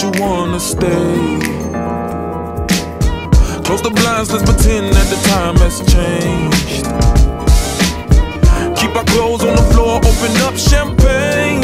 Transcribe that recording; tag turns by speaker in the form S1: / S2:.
S1: you wanna stay. Close the blinds, let's pretend that the time has changed. Keep our clothes on the floor, open up champagne.